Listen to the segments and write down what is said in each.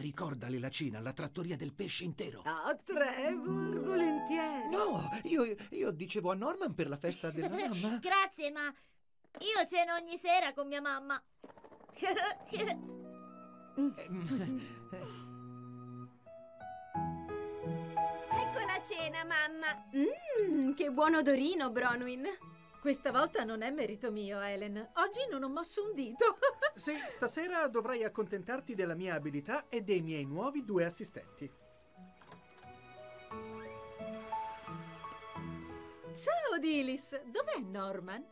ricordali la cena alla trattoria del pesce intero. Ah, Trevor, volentieri. No, io dicevo a Norman per la festa della mamma. Grazie, ma io ceno ogni sera con mia mamma. Ecco la cena, mamma. Che buon odorino, Bronwyn. Questa volta non è merito mio, Helen. Oggi non ho mosso un dito. Sì, stasera dovrai accontentarti della mia abilità e dei miei nuovi 2 assistenti. Ciao, Dilys. Dov'è Norman?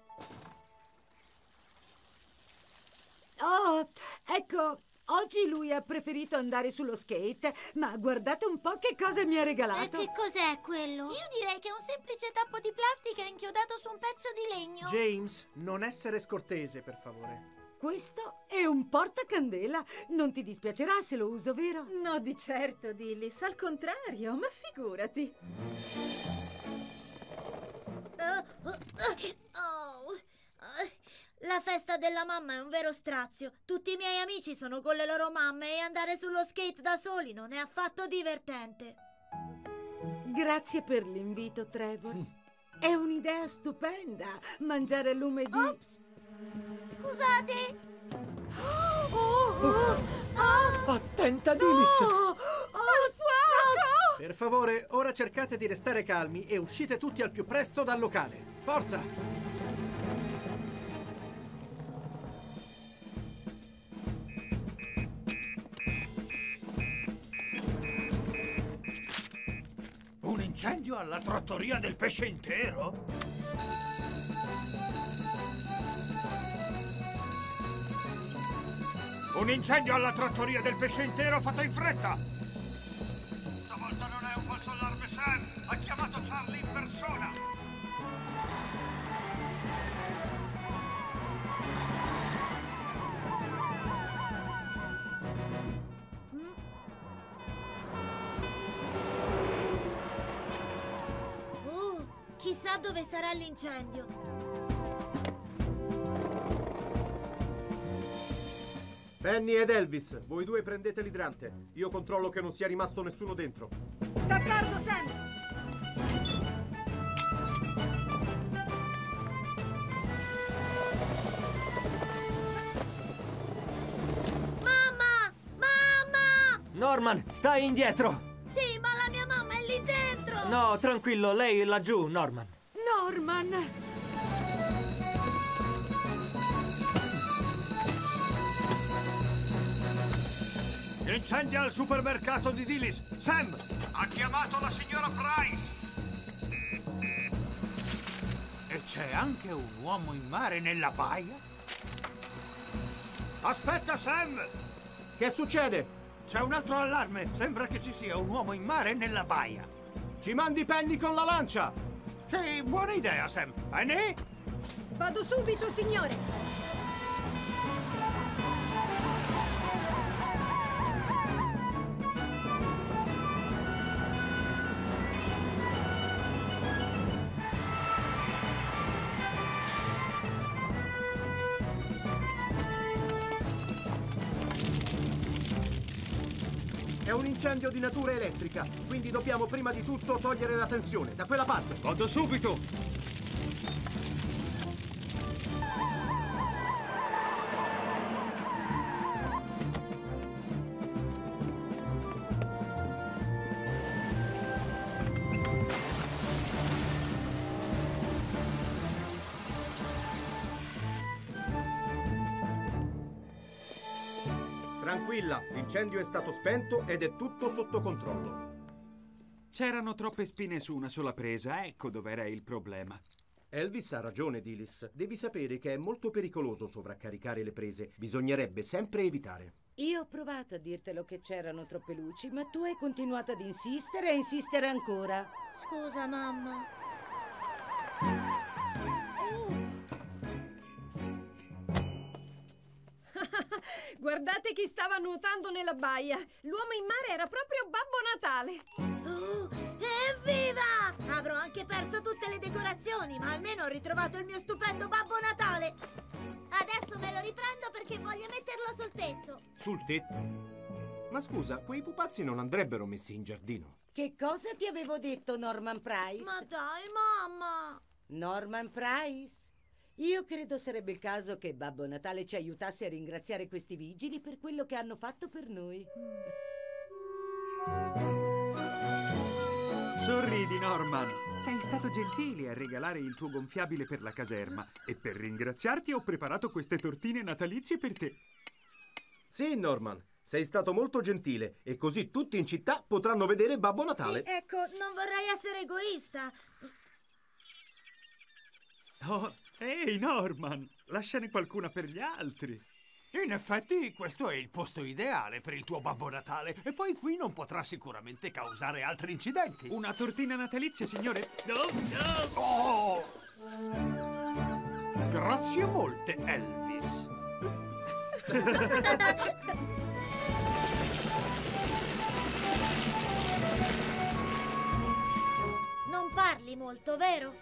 Oh, ecco, oggi lui ha preferito andare sullo skate, ma guardate un po' che cosa mi ha regalato. Che cos'è quello? Io direi che è un semplice tappo di plastica inchiodato su un pezzo di legno. James, non essere scortese, per favore. Questo è un portacandela. Non ti dispiacerà se lo uso, vero? No, di certo, Dilys. Al contrario, ma figurati. La festa della mamma è un vero strazio. Tutti i miei amici sono con le loro mamme e andare sullo skate da soli non è affatto divertente. Grazie per l'invito, Trevor. È un'idea stupenda, mangiare a lume di... Ops! Scusate! Attenta, Dilys! Per favore, ora cercate di restare calmi e uscite tutti al più presto dal locale. Forza! Un incendio alla trattoria del pesce intero? Un incendio alla trattoria del pesce intero, fatto in fretta! Stavolta non è un falso allarme, Sam! Ha chiamato Charlie in persona! Chissà dove sarà l'incendio. Penny ed Elvis, voi 2 prendete l'idrante. Io controllo che non sia rimasto nessuno dentro. D'accordo, Sam. Mamma! Mamma! Norman, stai indietro! Sì, ma la mia mamma è lì dentro! No, tranquillo, lei è laggiù, Norman. Norman! Incendia al supermercato di Dilys! Sam! Ha chiamato la signora Price! E c'è anche un uomo in mare nella baia? Aspetta, Sam! Che succede? C'è un altro allarme! Sembra che ci sia un uomo in mare nella baia! Ci mandi Penny con la lancia! Sì, buona idea, Sam! Penny? Vado subito, signore. È un incendio di natura elettrica, quindi dobbiamo prima di tutto togliere la tensione. Da quella parte. Vado subito! Tranquilla, l'incendio è stato spento ed è tutto sotto controllo. C'erano troppe spine su una sola presa, ecco dov'era il problema. Elvis ha ragione, Dilys. Devi sapere che è molto pericoloso sovraccaricare le prese. Bisognerebbe sempre evitare. Io ho provato a dirtelo che c'erano troppe luci, ma tu hai continuato ad insistere e insistere ancora. Scusa, mamma. Guardate chi stava nuotando nella baia. L'uomo in mare era proprio Babbo Natale. Evviva! Avrò anche perso tutte le decorazioni, ma almeno ho ritrovato il mio stupendo Babbo Natale. Adesso me lo riprendo perché voglio metterlo sul tetto. Sul tetto? Ma scusa, quei pupazzi non andrebbero messi in giardino. Che cosa ti avevo detto, Norman Price? Ma dai, mamma! Norman Price? Io credo sarebbe il caso che Babbo Natale ci aiutasse a ringraziare questi vigili per quello che hanno fatto per noi. Sorridi, Norman. Sei stato gentile a regalare il tuo gonfiabile per la caserma e per ringraziarti ho preparato queste tortine natalizie per te. Sì, Norman, sei stato molto gentile e così tutti in città potranno vedere Babbo Natale. Sì, ecco, non vorrei essere egoista. Oh, ehi, Norman, lasciane qualcuna per gli altri. In effetti, questo è il posto ideale per il tuo Babbo Natale. E poi qui non potrà sicuramente causare altri incidenti. Una tortina natalizia, signore? No, no! Oh! Grazie molte, Elvis. Non parli molto, vero?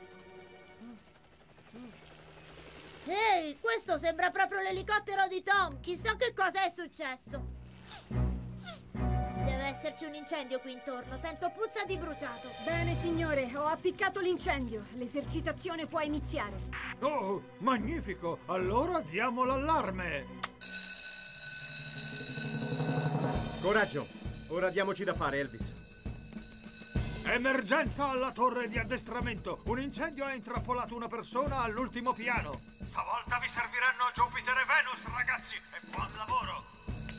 Ehi, questo sembra proprio l'elicottero di Tom. Chissà che cosa è successo. Deve esserci un incendio qui intorno. Sento puzza di bruciato. Bene, signore, ho appiccato l'incendio. L'esercitazione può iniziare. Oh, magnifico! Allora diamo l'allarme. Coraggio, ora diamoci da fare, Elvis. Emergenza alla torre di addestramento. Un incendio ha intrappolato una persona all'ultimo piano. Stavolta vi serviranno Jupiter e Venus, ragazzi, e buon lavoro.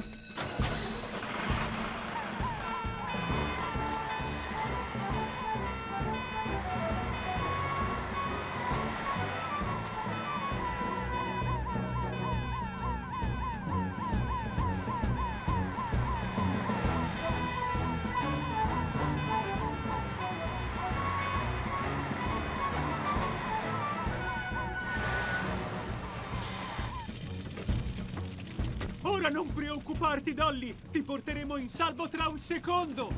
Ora non preoccuparti, Dolly! Ti porteremo in salvo tra un secondo!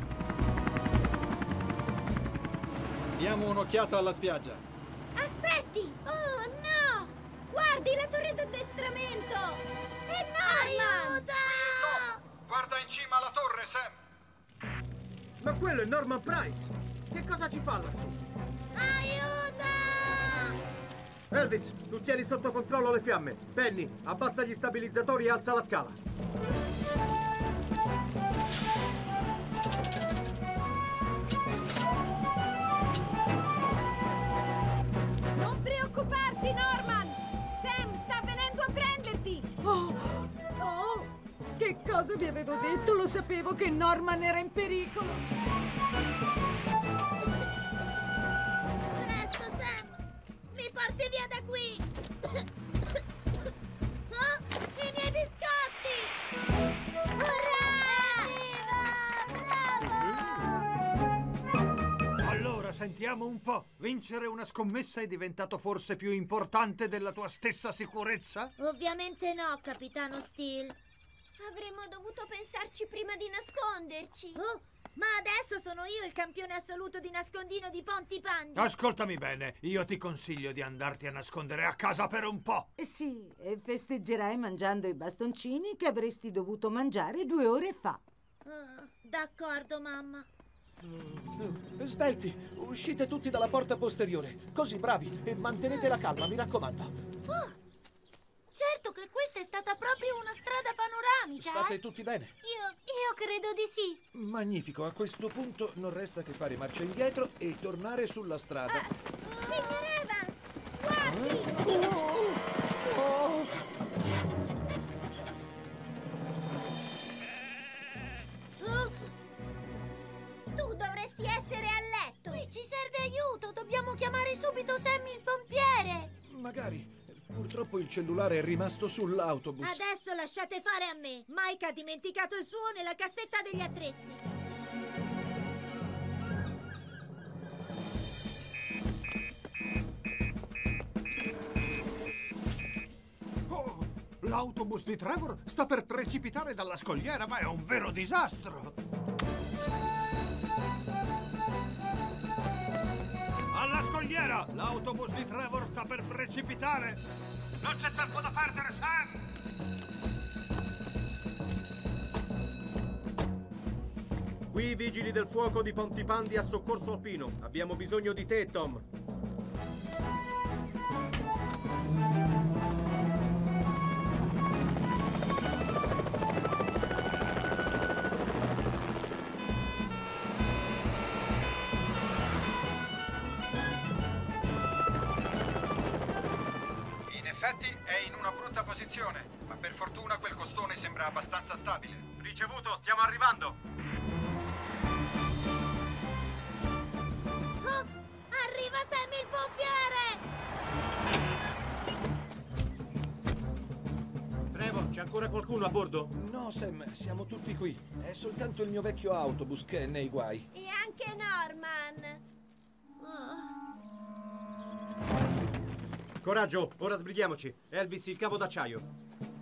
Diamo un'occhiata alla spiaggia. Aspetti! Oh, no! Guardi la torre d'addestramento! È Norman! Aiuto! Guarda in cima alla torre, Sam! Ma quello è Norman Price! Che cosa ci fa lassù? Aiuto! Elvis, tu tieni sotto controllo le fiamme. Penny, abbassa gli stabilizzatori e alza la scala. Non preoccuparti, Norman! Sam sta venendo a prenderti! Oh, che cosa vi avevo detto? Lo sapevo che Norman era in pericolo. Presto, Sam! Mi porti via da qui! Oh, i miei biscotti! Urrà! Bravo! Allora, sentiamo un po'. Vincere una scommessa è diventato forse più importante della tua stessa sicurezza? Ovviamente no, Capitano Steele. Avremmo dovuto pensarci prima di nasconderci. Oh, ma adesso sono io il campione assoluto di nascondino di Pontypandy. Ascoltami bene, io ti consiglio di andarti a nascondere a casa per un po'. Sì, e festeggerai mangiando i bastoncini che avresti dovuto mangiare 2 ore fa. D'accordo, mamma. Svelti, uscite tutti dalla porta posteriore. Così, bravi, e mantenete la calma, mi raccomando. Oh, certo che questa è stata proprio una strada panoramica. State tutti bene? Io credo di sì. Magnifico, a questo punto non resta che fare marcia indietro e tornare sulla strada. Signor Evans, guardi! Tu dovresti essere a letto. Qui ci serve aiuto. Dobbiamo chiamare subito Sammy il pompiere. Magari. Purtroppo il cellulare è rimasto sull'autobus. Adesso lasciate fare a me. Mike ha dimenticato il suo nella cassetta degli attrezzi. Oh, l'autobus di Trevor sta per precipitare dalla scogliera, ma è un vero disastro. Alla scogliera! L'autobus di Trevor sta per precipitare! Non c'è tempo da perdere, Sam! Qui i vigili del fuoco di Pontipandi a soccorso alpino. Abbiamo bisogno di te, Tom. In effetti è in una brutta posizione, ma per fortuna quel costone sembra abbastanza stabile. Ricevuto, stiamo arrivando. Oh, arriva Sammy il pompiere! Trevor, c'è ancora qualcuno a bordo? No, Sam, siamo tutti qui. È soltanto il mio vecchio autobus che è nei guai. E anche Norman. Coraggio, ora sbrighiamoci. Elvis, il cavo d'acciaio.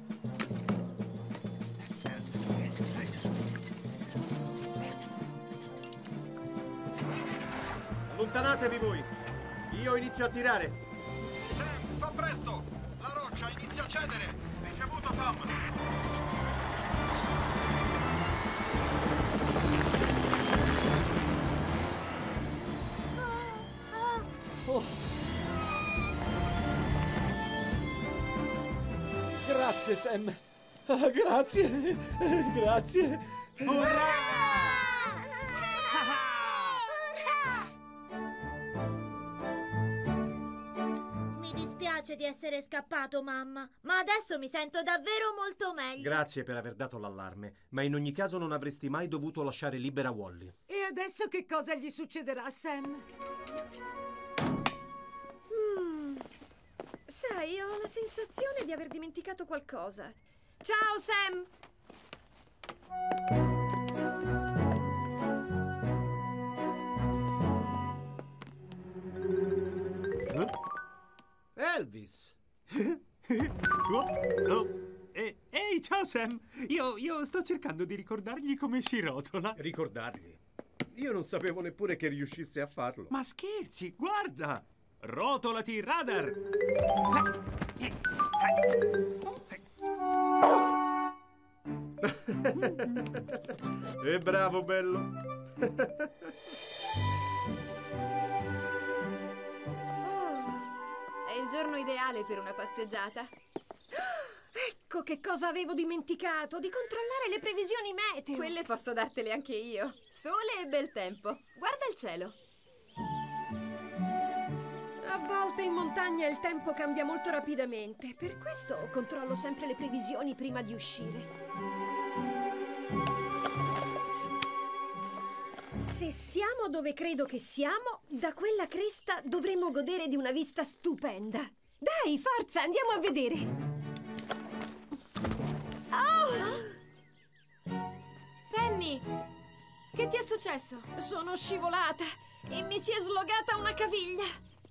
Allontanatevi voi. Io inizio a tirare. Sam, fa presto! La roccia inizia a cedere! Ricevuto, Tom. Oh. Grazie, Sam. Ah, grazie. Grazie. Mi dispiace di essere scappato, mamma, ma adesso mi sento davvero molto meglio. Grazie per aver dato l'allarme, ma in ogni caso non avresti mai dovuto lasciare libera Wally. E adesso che cosa gli succederà, Sam? Sai, ho la sensazione di aver dimenticato qualcosa. Ciao, Sam! Elvis! Ehi, ciao Sam! Io sto cercando di ricordargli come si rotola. Ricordargli? Io non sapevo neppure che riuscisse a farlo. Ma scherzi, guarda! Rotolati, radar! E bravo, bello! È il giorno ideale per una passeggiata. Ecco che cosa avevo dimenticato, di controllare le previsioni meteo. Quelle posso dartele anche io. Sole e bel tempo. Guarda il cielo. A volte in montagna il tempo cambia molto rapidamente. Per questo controllo sempre le previsioni prima di uscire. Se siamo dove credo che siamo, da quella cresta dovremo godere di una vista stupenda. Dai, forza, andiamo a vedere. Penny, che ti è successo? Sono scivolata e mi si è slogata una caviglia.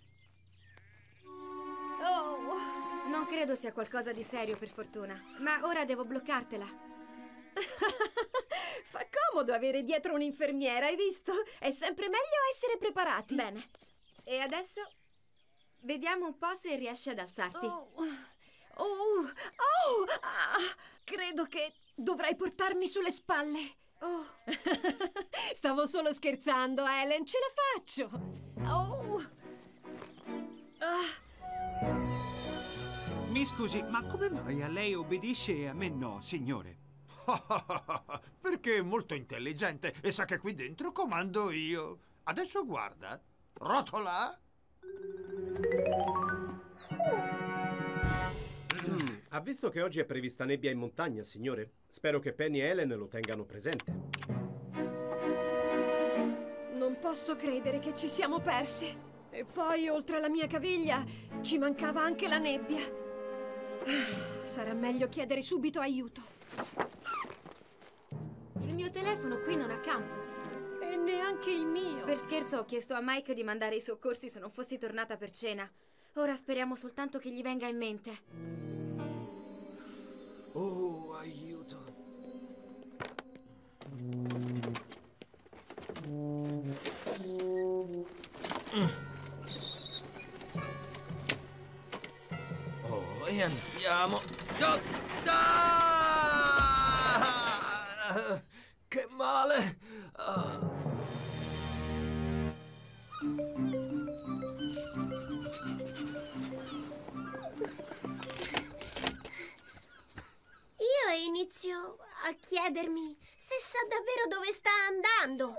Non credo sia qualcosa di serio, per fortuna. Ma ora devo bloccartela. Fa comodo avere dietro un'infermiera, hai visto? È sempre meglio essere preparati. Bene. E adesso vediamo un po' se riesci ad alzarti. Credo che dovrai portarmi sulle spalle. Stavo solo scherzando, Helen, ce la faccio. Mi scusi, ma come mai a lei obbedisce e a me no, signore? Perché è molto intelligente e sa che qui dentro comando io. Adesso guarda. Rotola. Ha visto che oggi è prevista nebbia in montagna, signore? Spero che Penny e Helen lo tengano presente. Non posso credere che ci siamo perse. E poi, oltre alla mia caviglia, ci mancava anche la nebbia. Sarà meglio chiedere subito aiuto. Il mio telefono qui non ha campo. E neanche il mio. Per scherzo ho chiesto a Mike di mandare i soccorsi se non fossi tornata per cena. Ora speriamo soltanto che gli venga in mente. Oh, aiuto. Oh, e andiamo. Che male! Io inizio a chiedermi se sa davvero dove sta andando.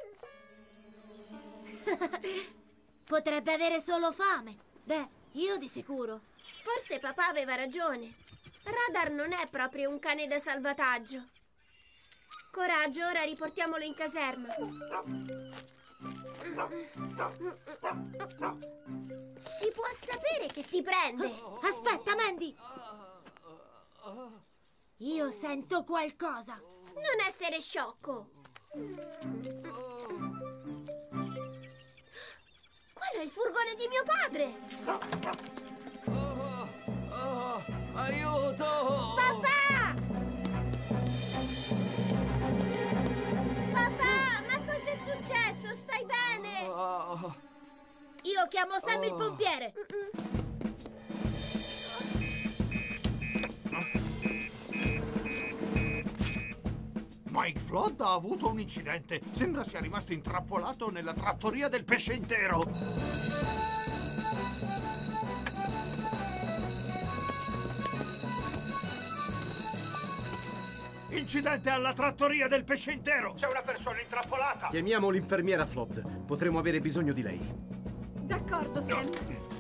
Potrebbe avere solo fame. Beh, io di sicuro. Forse papà aveva ragione. Radar non è proprio un cane da salvataggio. Coraggio, ora riportiamolo in caserma. Si può sapere che ti prende? Aspetta, Mandy! Io sento qualcosa. Non essere sciocco. Quello è il furgone di mio padre. Aiuto! Papà! Papà, ma cos'è successo? Stai bene? Io chiamo Sam il pompiere. Mike Flood ha avuto un incidente. Sembra sia rimasto intrappolato nella trattoria del pesce intero. Incidente alla trattoria del pesce intero. C'è una persona intrappolata. Chiamiamo l'infermiera Flood. Potremo avere bisogno di lei. D'accordo, Sam.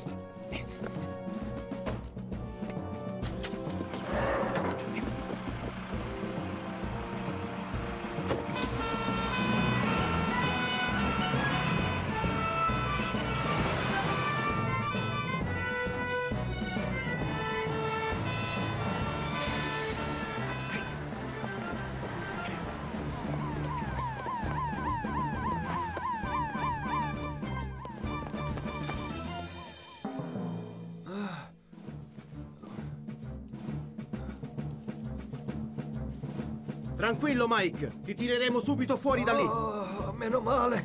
Tranquillo, Mike. Ti tireremo subito fuori da lì. Meno male.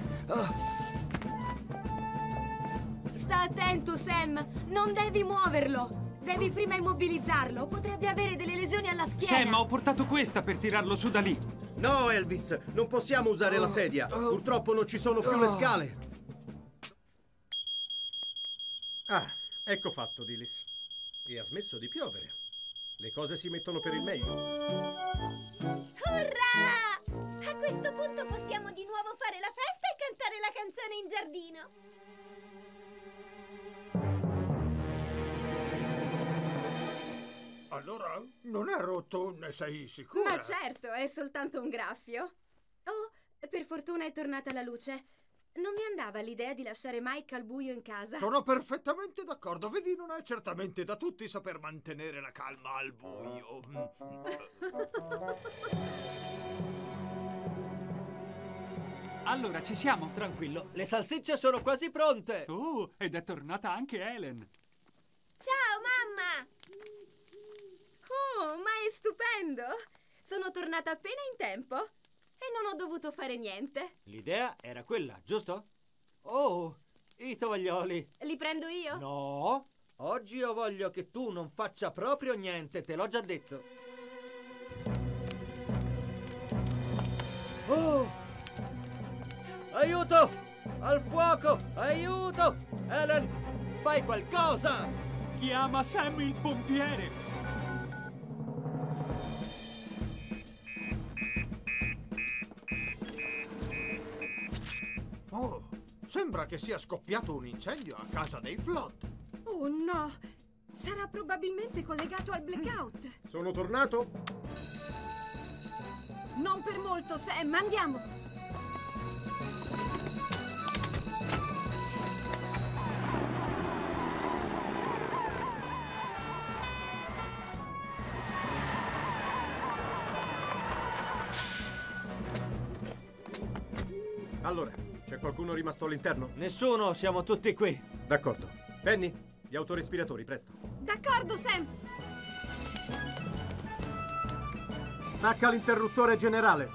Sta attento, Sam. Non devi muoverlo. Devi prima immobilizzarlo. Potrebbe avere delle lesioni alla schiena. Sam, ho portato questa per tirarlo su da lì. No, Elvis. Non possiamo usare la sedia. Purtroppo non ci sono più le scale. Ah, ecco fatto, Dillis. E ha smesso di piovere. Le cose si mettono per il meglio. Urrà! A questo punto possiamo di nuovo fare la festa e cantare la canzone in giardino. Allora, non è rotto, ne sei sicura? Ma certo, è soltanto un graffio. Oh, per fortuna è tornata la luce. Non mi andava l'idea di lasciare Mike al buio in casa. Sono perfettamente d'accordo. Vedi, non è certamente da tutti saper mantenere la calma al buio. Allora, ci siamo? Tranquillo, le salsicce sono quasi pronte. Ed è tornata anche Helen. Ciao, mamma! Oh, ma è stupendo! Sono tornata appena in tempo e non ho dovuto fare niente. L'idea era quella, giusto? Oh, i tovaglioli. Li prendo io? No, oggi io voglio che tu non faccia proprio niente, te l'ho già detto. Oh! Aiuto! Al fuoco! Aiuto! Helen, fai qualcosa! Chiama Sam il pompiere. Oh, sembra che sia scoppiato un incendio a casa dei Flood. Oh no! Sarà probabilmente collegato al blackout. Sono tornato? Non per molto, Sam, andiamo! Allora, c'è qualcuno rimasto all'interno? Nessuno, siamo tutti qui. D'accordo. Penny, gli autorespiratori, presto. D'accordo, Sam! Stacca l'interruttore generale.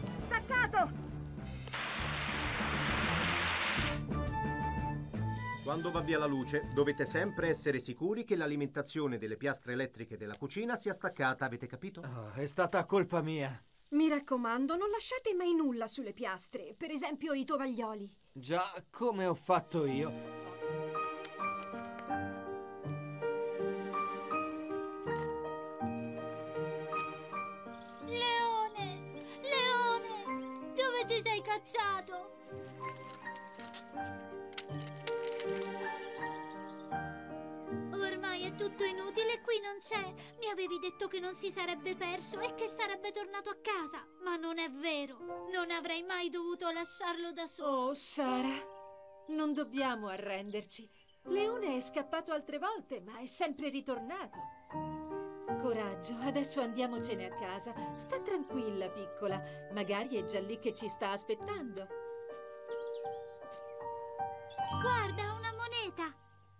Staccato! quando va via la luce, dovete sempre essere sicuri che l'alimentazione delle piastre elettriche della cucina sia staccata, avete capito? Oh, è stata colpa mia. Mi raccomando, non lasciate mai nulla sulle piastre, per esempio i tovaglioli. Già, come ho fatto io. Dove ti sei cacciato? Ormai è tutto inutile, qui non c'è. Mi avevi detto che non si sarebbe perso e che sarebbe tornato a casa. Ma non è vero. Non avrei mai dovuto lasciarlo da solo. Oh, Sara, non dobbiamo arrenderci. Leone è scappato altre volte, ma è sempre ritornato. Coraggio, adesso andiamocene a casa. Sta tranquilla, piccola. Magari è già lì che ci sta aspettando. Guarda, una moneta.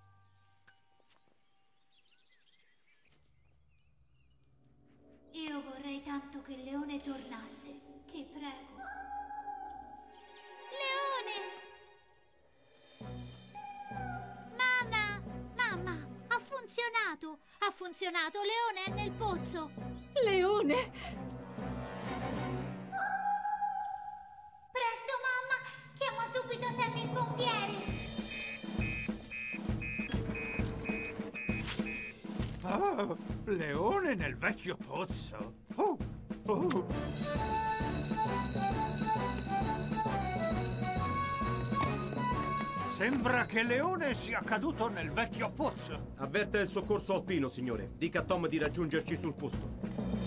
Io vorrei tanto che il leone tornasse. Ti prego. Leone! Mamma, ha funzionato! Ha funzionato, Leone è nel pozzo! Leone! Presto, mamma! Chiama subito Sam il pompiere! Oh, Leone nel vecchio pozzo! Oh, oh! Sembra che Leone sia caduto nel vecchio pozzo. Avverta il soccorso alpino, signore. Dica a Tom di raggiungerci sul posto.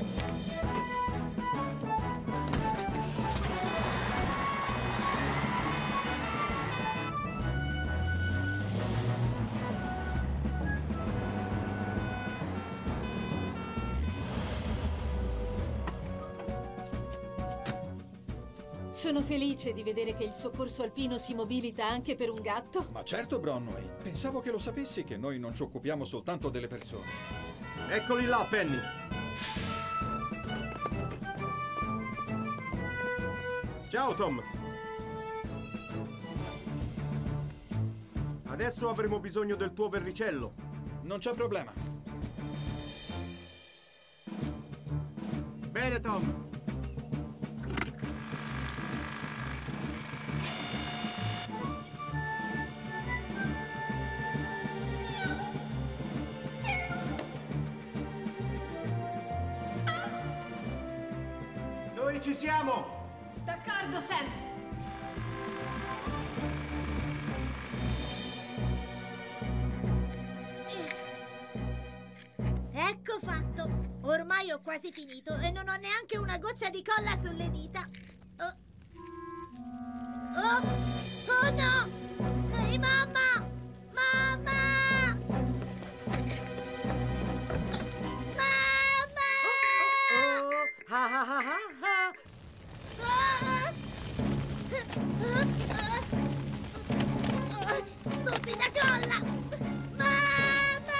Sono felice di vedere che il soccorso alpino si mobilita anche per un gatto. Ma certo, Bronway. Pensavo che lo sapessi che noi non ci occupiamo soltanto delle persone. Eccoli là, Penny. Ciao, Tom. Adesso avremo bisogno del tuo verricello. Non c'è problema. Bene, Tom. Noi ci siamo! D'accordo, Sam. Ecco fatto. Ormai ho quasi finito e non ho neanche una goccia di colla sulle dita. Oh no! Ehi, mamma! Mamma! Mamma! Stupida colla! Mamma!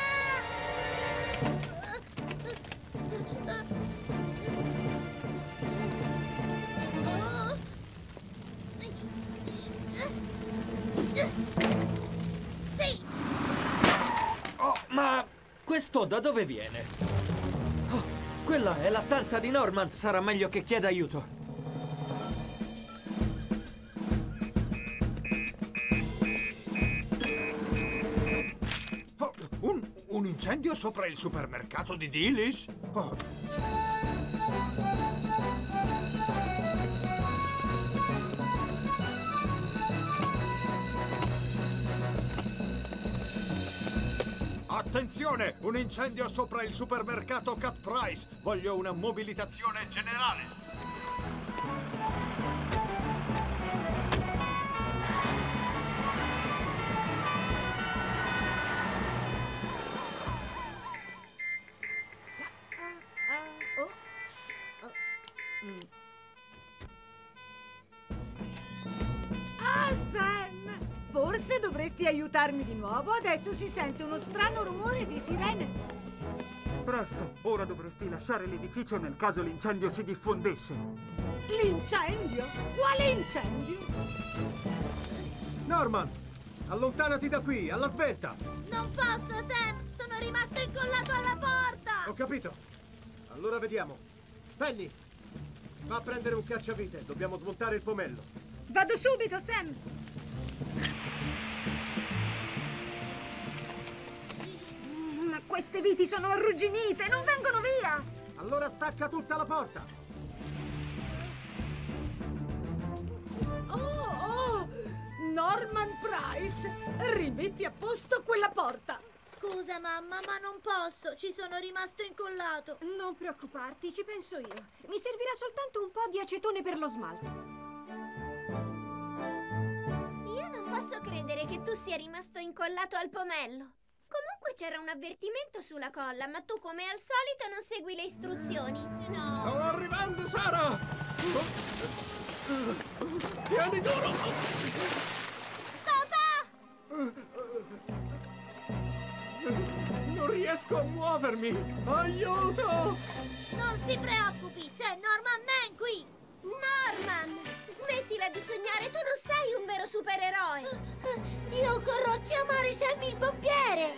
Sì! Oh, ma questo da dove viene? Oh, quella è la stanza di Norman. Sarà meglio che chieda aiuto. Oh, un incendio sopra il supermercato di Dillis? Oh. Attenzione! Un incendio sopra il supermercato Cat Price! Voglio una mobilitazione generale! Ah, Sam! Forse dovresti aiutarmi di nuovo. Adesso si sente uno strano rumore di sirene. Presto, ora dovresti lasciare l'edificio nel caso l'incendio si diffondesse. L'incendio? Quale incendio? Norman! Allontanati da qui, alla svelta! Non posso, Sam! Sono rimasto incollato alla porta! Ho capito. Allora vediamo. Penny, va a prendere un cacciavite. Dobbiamo smontare il pomello. Vado subito, Sam! Ma queste viti sono arrugginite, non vengono via! Allora stacca tutta la porta. Oh! Norman Price! Rimetti a posto quella porta! Scusa, mamma, ma non posso. Ci sono rimasto incollato. Non preoccuparti, ci penso io. Mi servirà soltanto un po' di acetone per lo smalto. Io non posso credere che tu sia rimasto incollato al pomello. Comunque c'era un avvertimento sulla colla, ma tu come al solito non segui le istruzioni. No. Sto arrivando, Sara! Tieni duro! Papà! Non riesco a muovermi! Aiuto! Non si preoccupi, c'è Norman Man qui! Norman! Smettila di sognare, tu non sei un vero supereroe! Io corro a chiamare Sammy il pompiere!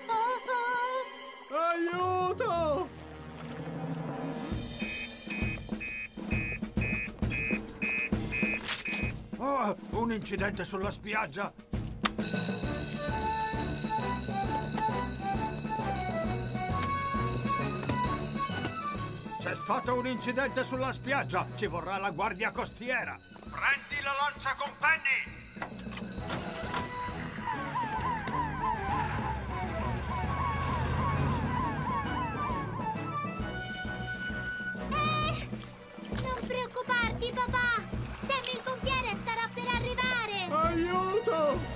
Aiuto! Oh, un incidente sulla spiaggia! C'è stato un incidente sulla spiaggia! Ci vorrà la guardia costiera! Prendi la lancia con Penny! Non preoccuparti, papà! Sammy il pompiere starà per arrivare! Aiuto!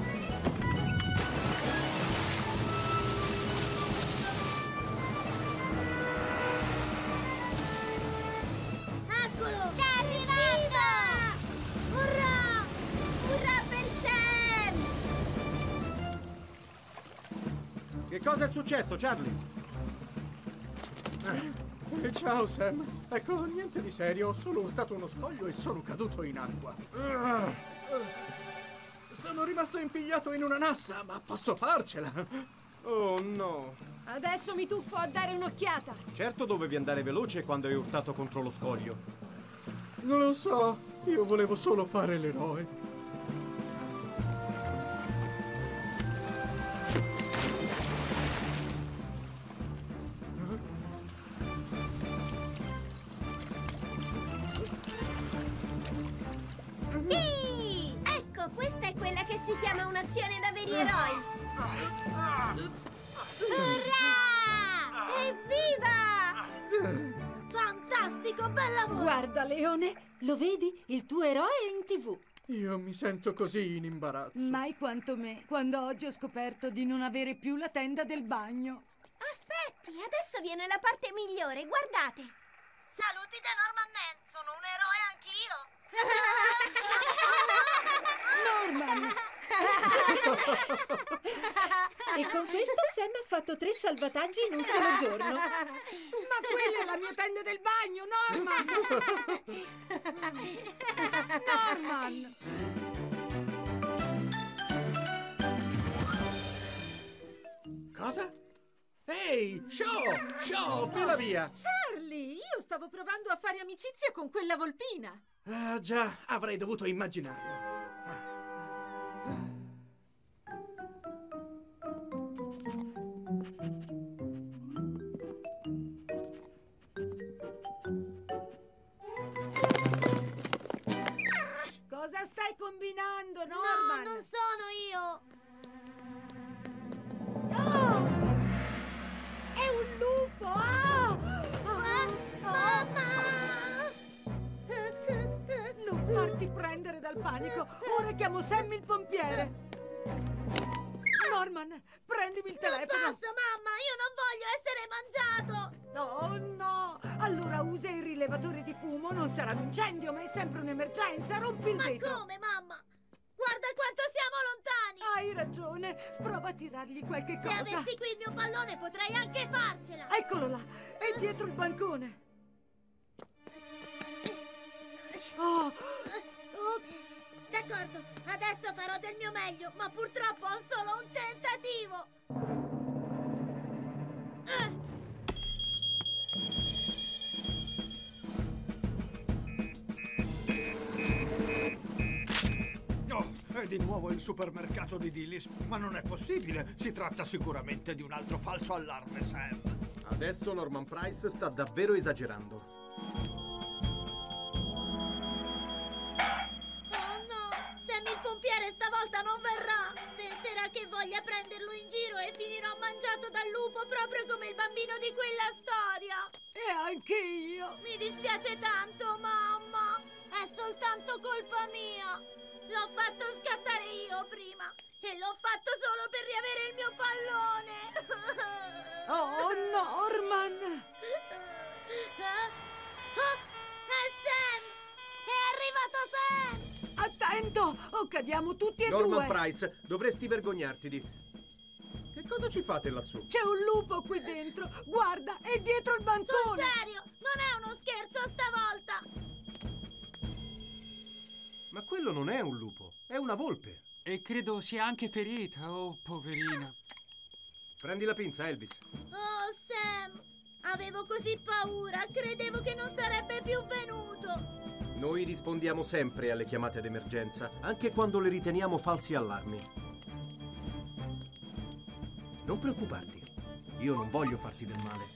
Eccolo! Sta arrivando! Urrà! Urrà per Sam! Che cosa è successo, Charlie? Ciao, Sam. Ecco, niente di serio. Ho solo urtato uno scoglio e sono caduto in acqua. Sono rimasto impigliato in una nassa, ma posso farcela. Oh, no. Adesso mi tuffo a dare un'occhiata. Certo dovevi andare veloce quando hai urtato contro lo scoglio. Non lo so. Io volevo solo fare l'eroe. Sì! Ecco, questa è quella che si chiama un'azione da veri eroi! Urrà! Evviva! Fantastico, bel lavoro! Guarda, Leone, lo vedi? Il tuo eroe è in TV. Io mi sento così in imbarazzo. Mai quanto me, quando oggi ho scoperto di non avere più la tenda del bagno. Aspetti, adesso viene la parte migliore, guardate! Saluti da Norman Man! Sono un eroe anch'io! Norman! E con questo Sam ha fatto 3 salvataggi in un solo giorno. Ma quella è la mia tenda del bagno, Norman! Norman! Cosa? Ehi, Show, fila via! Charlie, io stavo provando a fare amicizia con quella volpina. Ah, già, avrei dovuto immaginarlo. Cosa stai combinando, Norman? No, non sono io! Oh! È un lupo! Ah! Mamma! Non farti prendere dal panico! Ora chiamo Sammy il pompiere! Norman, prendimi il telefono! Non posso, mamma! Io non voglio essere mangiato! Oh no! Allora usa il rilevatore di fumo, non sarà un incendio, ma è sempre un'emergenza! Rompi il vetro! Ma come, mamma? Guarda quanto siamo lontani! Hai ragione! Prova a tirargli qualche cosa! Se avessi qui il mio pallone potrei anche farcela! Eccolo là! È dietro il bancone! Oh! D'accordo, d'accordo. Adesso farò del mio meglio, ma purtroppo ho solo un tentativo. Oh, è di nuovo il supermercato di Dillis. Ma non è possibile. Si tratta sicuramente di un altro falso allarme, Sam. Adesso Norman Price sta davvero esagerando. Sam il pompiere stavolta non verrà! Penserà che voglia prenderlo in giro e finirò mangiato dal lupo proprio come il bambino di quella storia! E anche io! Mi dispiace tanto, mamma! È soltanto colpa mia! L'ho fatto scattare io prima! E l'ho fatto solo per riavere il mio pallone! Oh, Norman! È Sam! È arrivato Sam! Attento! O cadiamo tutti e Norman due! Price, dovresti vergognarti di... Che cosa ci fate lassù? C'è un lupo qui dentro! Guarda, è dietro il bancone! Sul serio! Non è uno scherzo stavolta! Ma quello non è un lupo, è una volpe. E credo sia anche ferita, oh poverina. Prendi la pinza, Elvis. Oh, Sam! Avevo così paura, credevo che non sarebbe più venuto! Noi rispondiamo sempre alle chiamate d'emergenza, anche quando le riteniamo falsi allarmi. Non preoccuparti, io non voglio farti del male.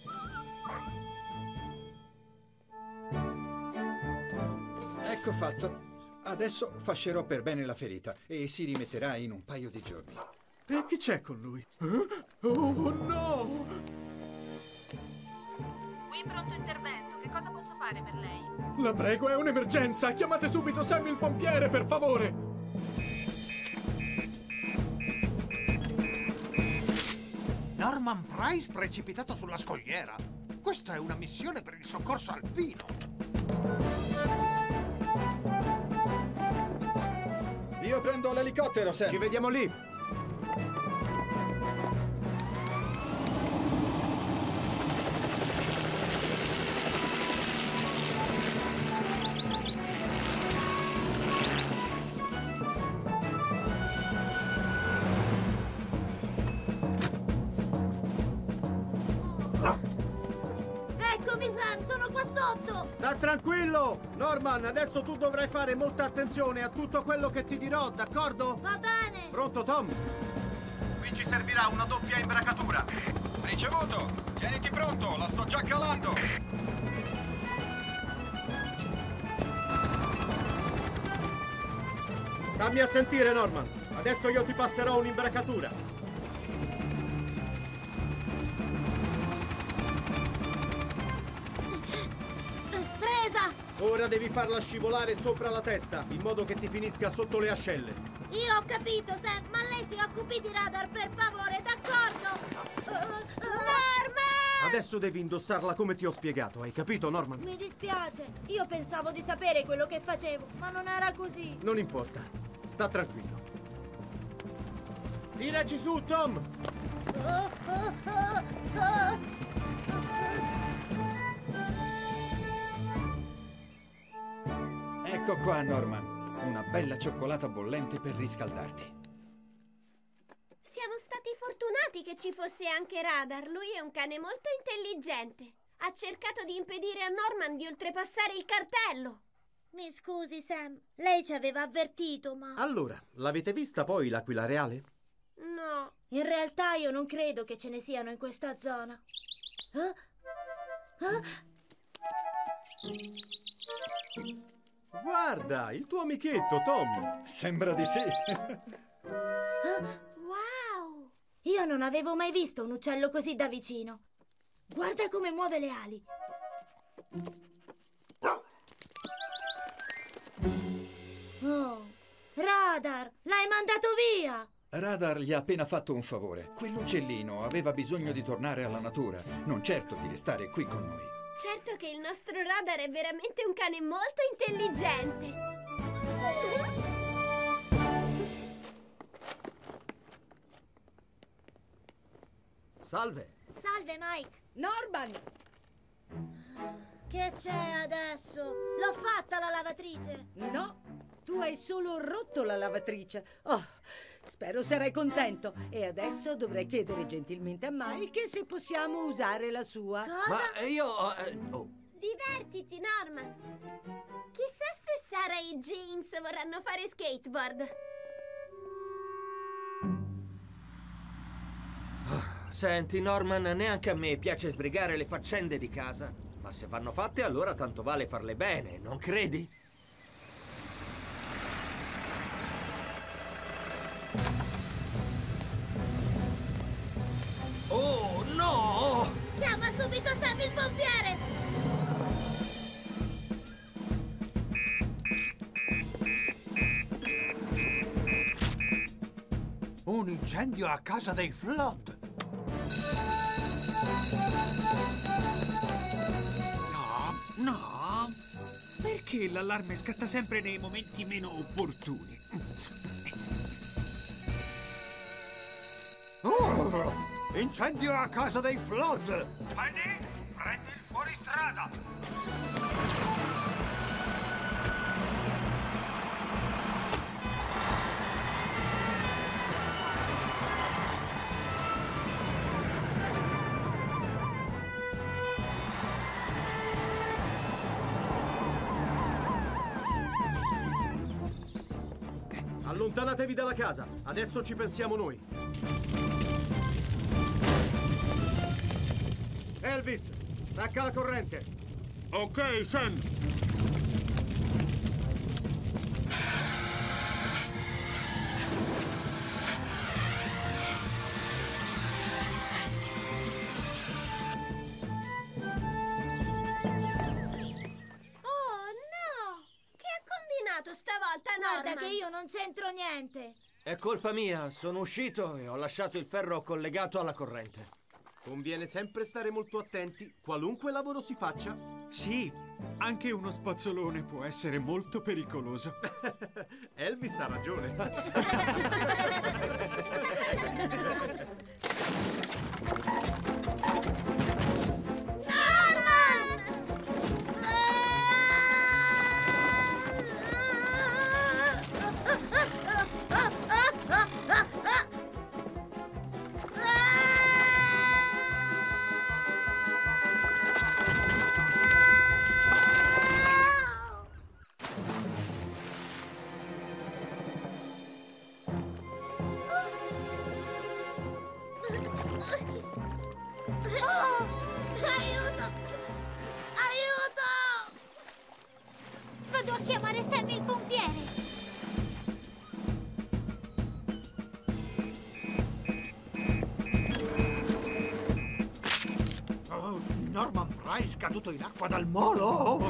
Ecco fatto. Adesso fascerò per bene la ferita e si rimetterà in un paio di giorni. E chi c'è con lui? Oh no! Qui pronto intervento, che cosa posso fare per lei? La prego, è un'emergenza! Chiamate subito Sam il pompiere, per favore! Norman Price precipitato sulla scogliera. Questa è una missione per il soccorso alpino. Io prendo l'elicottero, Sam. Ci vediamo lì. Eccomi, Sam, sono qua sotto! Sta tranquillo! Norman, adesso tu dovrai fare molta attenzione a tutto quello che ti dirò, d'accordo? Va bene! Pronto, Tom? Qui ci servirà una doppia imbracatura. Ricevuto! Tieniti pronto, la sto già calando! Dammi a sentire, Norman. Adesso io ti passerò un'imbracatura. Presa! Ora devi farla scivolare sopra la testa, in modo che ti finisca sotto le ascelle. Io ho capito, Sam, ma lei si occupi di radar, per favore, d'accordo? Norman! Adesso devi indossarla come ti ho spiegato, hai capito, Norman? Mi dispiace, io pensavo di sapere quello che facevo, ma non era così. Non importa, sta tranquillo. Tiraci su, Tom! Ecco qua, Norman. Una bella cioccolata bollente per riscaldarti. Siamo stati fortunati che ci fosse anche Radar. Lui è un cane molto intelligente. Ha cercato di impedire a Norman di oltrepassare il cartello. Mi scusi, Sam, lei ci aveva avvertito, ma... Allora, l'avete vista poi l'aquila reale? No. In realtà io non credo che ce ne siano in questa zona. Guarda, il tuo amichetto, Tom! Sembra di sì. Wow! Io non avevo mai visto un uccello così da vicino. Guarda come muove le ali. Oh, Radar, l'hai mandato via! Radar gli ha appena fatto un favore. Quell'uccellino aveva bisogno di tornare alla natura, non certo di restare qui con noi. Certo che il nostro Radar è veramente un cane molto intelligente. Salve. Salve, Mike. Norman! Che c'è adesso? L'ho fatta la lavatrice? No, Tu hai solo rotto la lavatrice. Oh, spero sarai contento. E adesso dovrei chiedere gentilmente a Mike se possiamo usare la sua. Ma io... Divertiti, Norman. Chissà se Sara e James vorranno fare skateboard. Senti, Norman, neanche a me piace sbrigare le faccende di casa. Ma se vanno fatte, allora tanto vale farle bene, non credi? Oh, no! Chiama subito Sam il pompiere! Un incendio a casa dei Flood! No! Perché l'allarme scatta sempre nei momenti meno opportuni? Oh, incendio a casa dei Flood! Penny, prendi il fuoristrada! Allontanatevi dalla casa, adesso ci pensiamo noi. Elvis, stacca la corrente. Ok, Sam. Stavolta, Norman. Guarda che io non c'entro niente. È colpa mia, sono uscito e ho lasciato il ferro collegato alla corrente. Conviene sempre stare molto attenti, qualunque lavoro si faccia. Sì, anche uno spazzolone può essere molto pericoloso. Elvis ha ragione. Vado a chiamare Sam il pompiere. Oh, Norman Price caduto in acqua dal molo!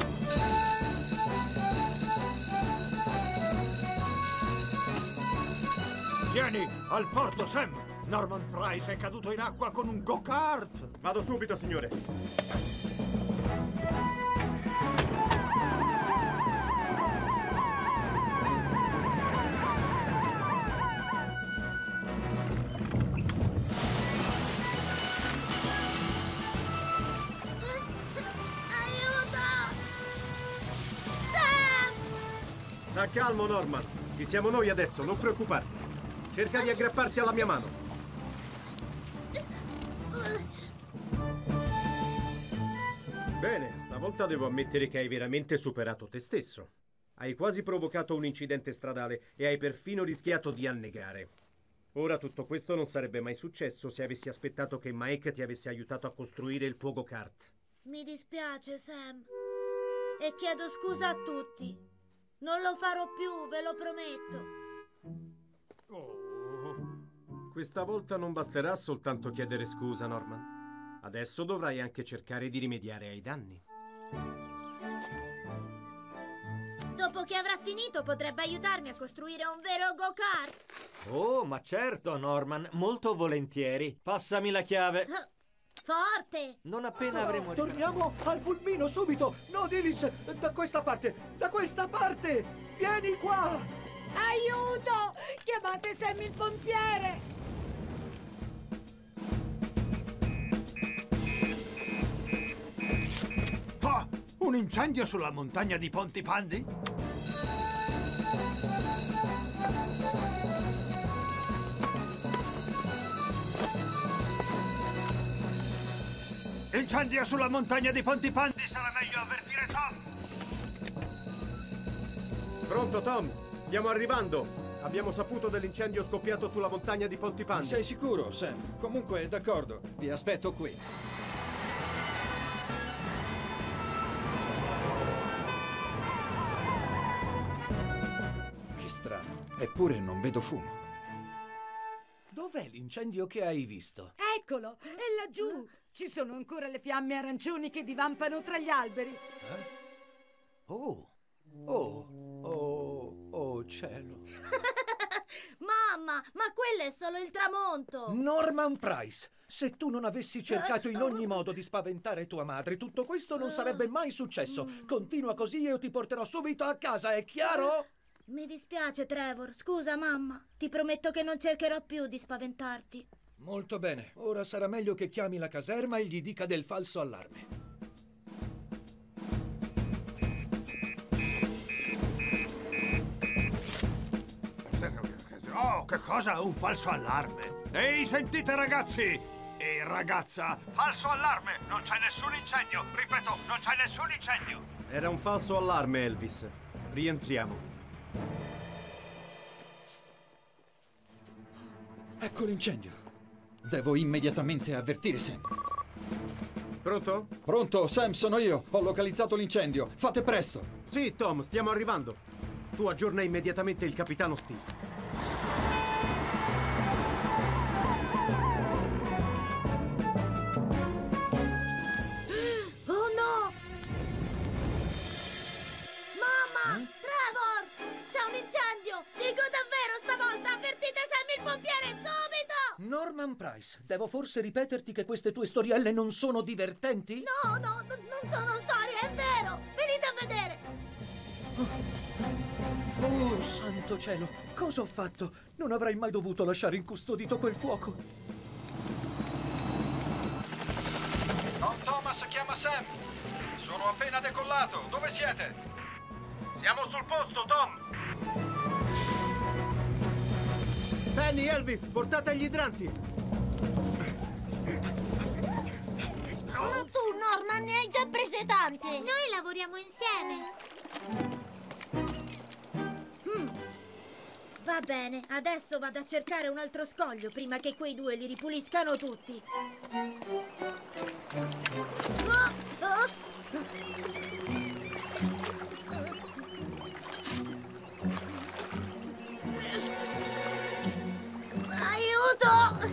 Vieni, al porto, Sam! Norman Price è caduto in acqua con un go-kart! Vado subito, signore. Sta calmo, Norman. Ci siamo noi adesso, non preoccuparti. Cerca di aggrapparti alla mia mano. Bene, stavolta devo ammettere che hai veramente superato te stesso. Hai quasi provocato un incidente stradale e hai perfino rischiato di annegare. Ora tutto questo non sarebbe mai successo se avessi aspettato che Mike ti avesse aiutato a costruire il tuo go-kart. Mi dispiace, Sam. E chiedo scusa a tutti. Non lo farò più, ve lo prometto. Oh. Questa volta non basterà soltanto chiedere scusa, Norman. Adesso dovrai anche cercare di rimediare ai danni. Dopo che avrà finito potrebbe aiutarmi a costruire un vero go-kart. Oh, ma certo, Norman, molto volentieri. Passami la chiave. Forte! Non appena avremo... Torniamo al pulmino, subito! No, Dillis, da questa parte! Da questa parte! Vieni qua! Aiuto! Chiamate Sam il pompiere! Oh, un incendio sulla montagna di Pontypandy? Incendio sulla montagna di Pontipandi, sarà meglio avvertire Tom. Pronto, Tom? Stiamo arrivando. Abbiamo saputo dell'incendio scoppiato sulla montagna di Pontipandi. Sei sicuro, Sam? Comunque, d'accordo. Vi aspetto qui. Che strano. Eppure non vedo fumo. Dov'è l'incendio che hai visto? Eccolo, è laggiù. Ci sono ancora le fiamme arancioni che divampano tra gli alberi. Oh, cielo. Mamma, ma quello è solo il tramonto! Norman Price, se tu non avessi cercato in ogni modo di spaventare tua madre, tutto questo non sarebbe mai successo. Continua così e io ti porterò subito a casa, è chiaro? Mi dispiace, Trevor. Scusa, mamma. Ti prometto che non cercherò più di spaventarti. Molto bene. Ora sarà meglio che chiami la caserma e gli dica del falso allarme. Oh, che cosa? Un falso allarme? Ehi, sentite ragazzi! Ehi, ragazza! Falso allarme! Non c'è nessun incendio! Ripeto, non c'è nessun incendio! Era un falso allarme, Elvis. Rientriamo. Ecco l'incendio. Devo immediatamente avvertire Sam. Pronto? Pronto, Sam, sono io. Ho localizzato l'incendio. Fate presto. Sì, Tom, stiamo arrivando. Tu aggiorna immediatamente il capitano Steve. Oh no! Mamma! Trevor! C'è un incendio! Dico davvero stavolta! Avvertite Sam il pompiere subito! Norman Price, devo forse ripeterti che queste tue storielle non sono divertenti? No, non sono storie, è vero! Venite a vedere! Oh, santo cielo! Cosa ho fatto? Non avrei mai dovuto lasciare incustodito quel fuoco. Don Thomas chiama Sam. Sono appena decollato. Dove siete? Siamo sul posto, Tom! Penny, Elvis, portate gli idranti! Ma tu, Norman, ne hai già prese tante! Noi lavoriamo insieme! Va bene, adesso vado a cercare un altro scoglio prima che quei due li ripuliscano tutti. Aiuto!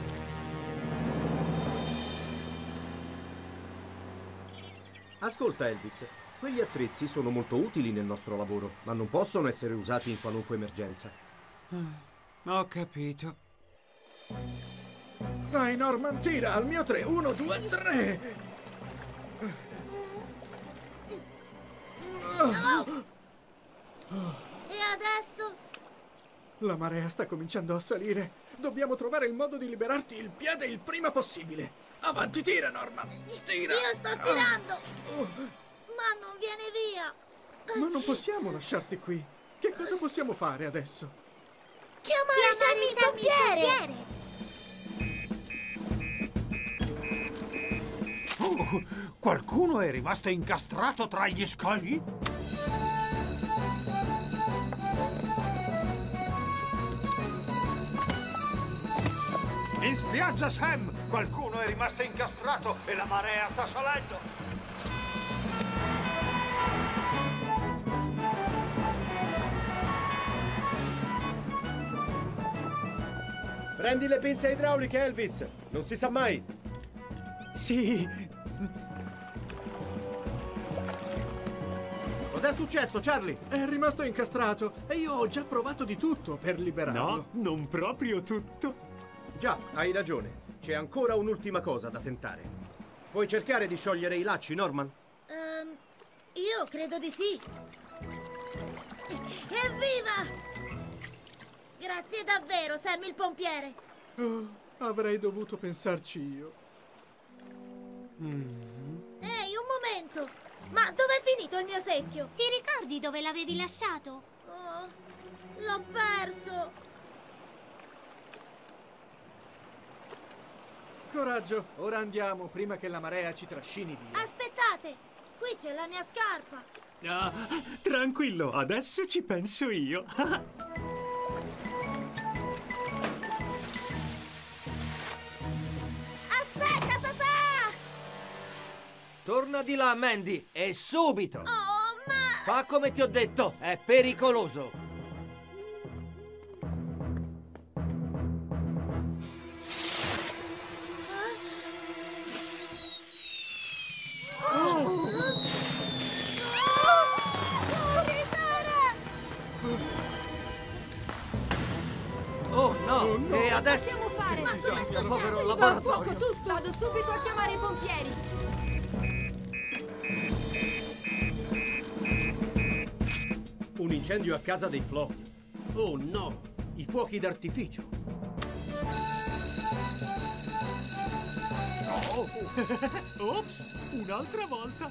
Ascolta, Elvis, quegli attrezzi sono molto utili nel nostro lavoro, ma non possono essere usati in qualunque emergenza. Ho capito. Dai, Norman, tira al mio 3. 1, 2, 3. E adesso? La marea sta cominciando a salire. Dobbiamo trovare il modo di liberarti il piede il prima possibile. Avanti, tira, Norman. Tira. Io sto tirando. Ma non viene via. Ma non possiamo lasciarti qui. Che cosa possiamo fare adesso? Chiamare Sam il pompiere! Oh, qualcuno è rimasto incastrato tra gli scogli? In spiaggia, Sam! Qualcuno è rimasto incastrato e la marea sta salendo! Prendi le pinze idrauliche, Elvis! Non si sa mai! Sì! Cos'è successo, Charlie? È rimasto incastrato e io ho già provato di tutto per liberarlo. No, non proprio tutto. Già, hai ragione. C'è ancora un'ultima cosa da tentare. Puoi cercare di sciogliere i lacci, Norman? Io credo di sì. Evviva! Grazie davvero, Sam il pompiere. Oh, avrei dovuto pensarci io. Ehi, un momento! Ma dov'è finito il mio secchio? Ti ricordi dove l'avevi lasciato? Oh, l'ho perso. Coraggio, ora andiamo, prima che la marea ci trascini via. Aspettate! Qui c'è la mia scarpa! Ah, tranquillo, adesso ci penso io. Aspetta, papà! Torna di là, Mandy, e subito! Oh, ma... Fa come ti ho detto, è pericoloso! Oh no! E adesso? Che possiamo fare? Ma come sta povero fuoco laboratorio! tutto! Vado subito a chiamare i pompieri! Un incendio a casa dei Flotti. Oh no! I fuochi d'artificio. Oh. Ops, un'altra volta.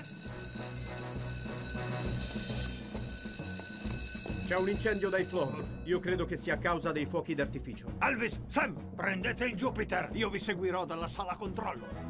C'è un incendio dai Flotti. Io credo che sia a causa dei fuochi d'artificio. Elvis, Sam, prendete il Jupiter. Io vi seguirò dalla sala controllo.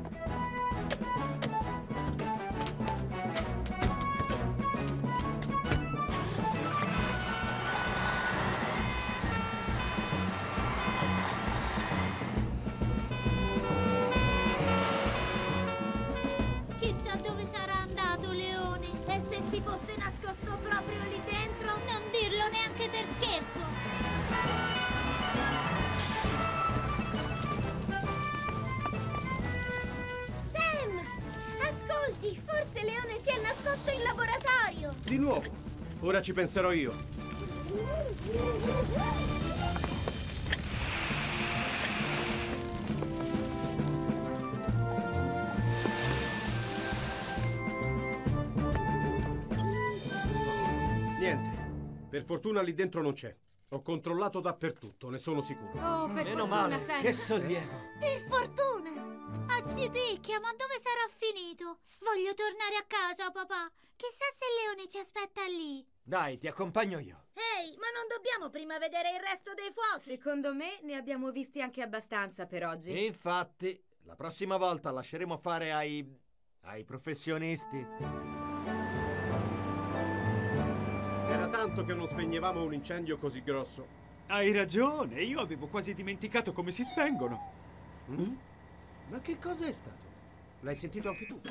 Chissà dove sarà andato Leone. E se si fosse nascosto proprio lì dentro? Non dirlo neanche per scherzo. Sam! Ascolti, forse Leone si è nascosto in laboratorio. Di nuovo. Ora ci penserò io. Niente. Per fortuna lì dentro non c'è. Ho controllato dappertutto, ne sono sicuro. Oh, per Meno fortuna, male, Sam. che sollievo! Per fortuna! Oggi picchia, ma dove sarà finito? Voglio tornare a casa, papà. Chissà se Leone ci aspetta lì. Dai, ti accompagno io. Ehi, ma non dobbiamo prima vedere il resto dei fuochi? Secondo me ne abbiamo visti anche abbastanza per oggi. Infatti, la prossima volta lasceremo fare ai professionisti. Era tanto che non spegnevamo un incendio così grosso. Hai ragione, io avevo quasi dimenticato come si spengono. Ma che cosa è stato? L'hai sentito anche tu?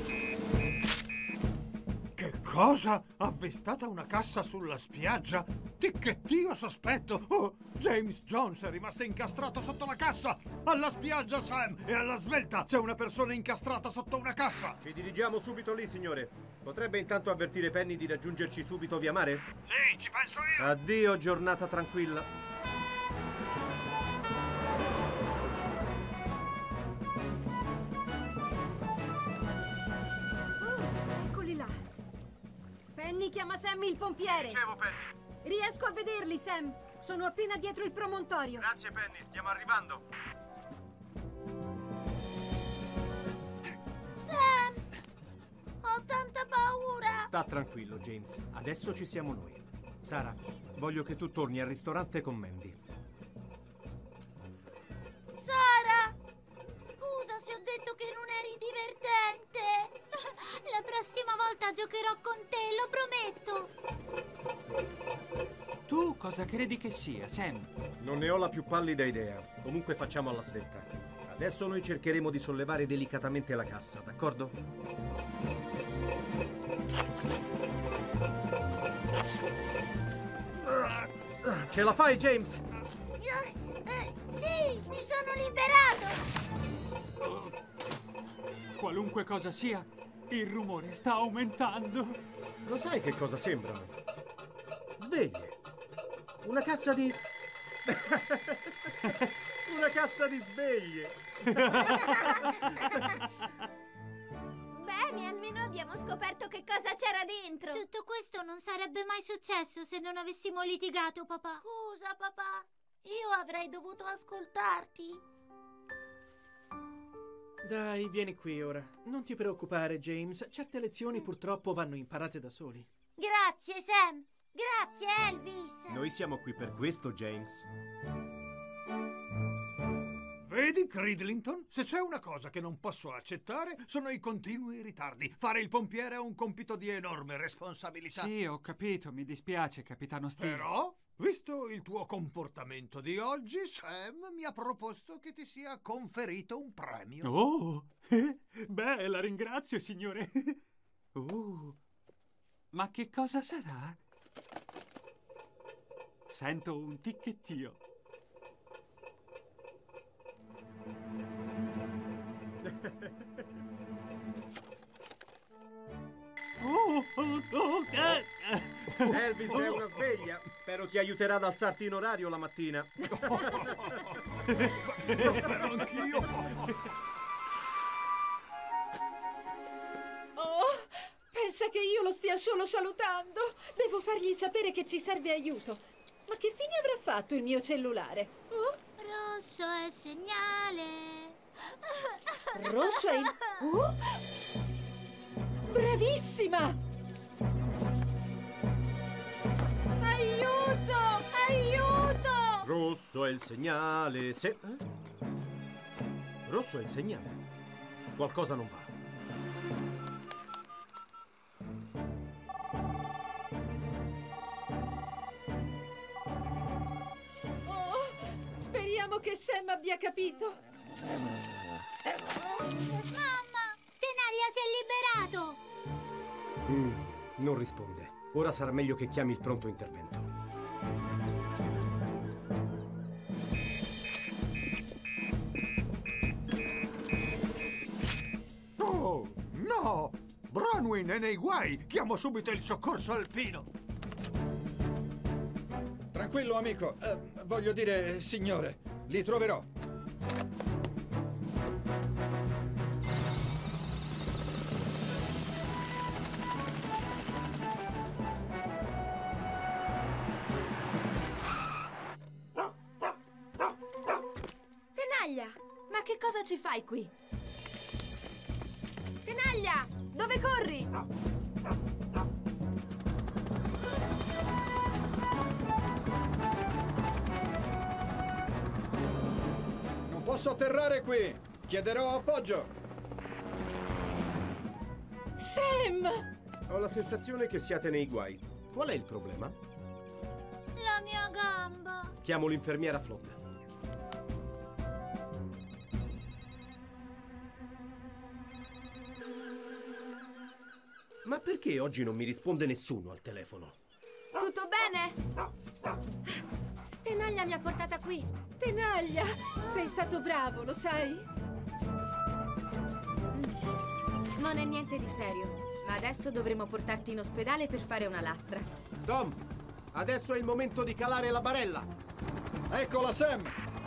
Che cosa? Avvistata una cassa sulla spiaggia? Ticchettio sospetto! Oh, James Jones è rimasto incastrato sotto la cassa! Alla spiaggia, Sam! E alla svelta c'è una persona incastrata sotto una cassa! Ci dirigiamo subito lì, signore. Potrebbe intanto avvertire Penny di raggiungerci subito via mare? Sì, ci penso io! Addio, giornata tranquilla. Eccoli là. Penny chiama Sam il pompiere. Dicevo, Penny. Riesco a vederli, Sam. Sono appena dietro il promontorio. Grazie, Penny, stiamo arrivando. Sam! Ho tanta paura! Sta tranquillo, James. Adesso ci siamo noi. Sara, voglio che tu torni al ristorante con Mandy. Sara! Scusa se ho detto che non eri divertente! La prossima volta giocherò con te, lo prometto! Tu cosa credi che sia, Sam? Non ne ho la più pallida idea. Comunque facciamo alla svelta. Adesso noi cercheremo di sollevare delicatamente la cassa, d'accordo? Ce la fai, James? Sì, mi sono liberato! Qualunque cosa sia, il rumore sta aumentando. Lo sai che cosa sembrano? Sveglie. Una cassa di... Una cassa di sveglie. Bene, almeno abbiamo scoperto che cosa c'era dentro. Tutto questo non sarebbe mai successo se non avessimo litigato, papà. Scusa, papà. Io avrei dovuto ascoltarti. Dai, vieni qui ora. Non ti preoccupare, James. Certe lezioni purtroppo vanno imparate da soli. Grazie, Sam. Grazie, Elvis. Noi siamo qui per questo, James. Vedi, Cridlington? Se c'è una cosa che non posso accettare, sono i continui ritardi. Fare il pompiere è un compito di enorme responsabilità. Sì, ho capito, mi dispiace, capitano Steele. Però, visto il tuo comportamento di oggi, Sam mi ha proposto che ti sia conferito un premio. Oh, beh, la ringrazio, signore. Oh, ma che cosa sarà? Sento un ticchettio. Elvis è una sveglia. Spero ti aiuterà ad alzarti in orario la mattina. Lo spero anch'io. Oh, pensa che io lo stia solo salutando. Devo fargli sapere che ci serve aiuto. Ma che fine avrà fatto il mio cellulare? Oh? Rosso è il segnale. Rosso è il... Oh? Bravissima! Aiuto! Aiuto! Rosso è il segnale. Rosso è il segnale. Qualcosa non va. Oh, speriamo che Sam abbia capito. Mamma! Tenaglia si è liberato! Non risponde. Ora sarà meglio che chiami il pronto intervento. Oh, no! Bronwyn è nei guai! Chiamo subito il soccorso alpino! Tranquillo, amico. Voglio dire, signore, li troverò. Tenaglia, ma che cosa ci fai qui? Tenaglia, dove corri? Non posso atterrare qui. Chiederò appoggio. Sam! Ho la sensazione che siate nei guai. Qual è il problema? La mia gamba. Chiamo l'infermiera Flotta. Ma perché oggi non mi risponde nessuno al telefono? Tutto bene? Tenaglia mi ha portata qui. Tenaglia, sei stato bravo, lo sai? Non è niente di serio, ma adesso dovremo portarti in ospedale per fare una lastra. Tom, adesso è il momento di calare la barella. Eccola, Sam!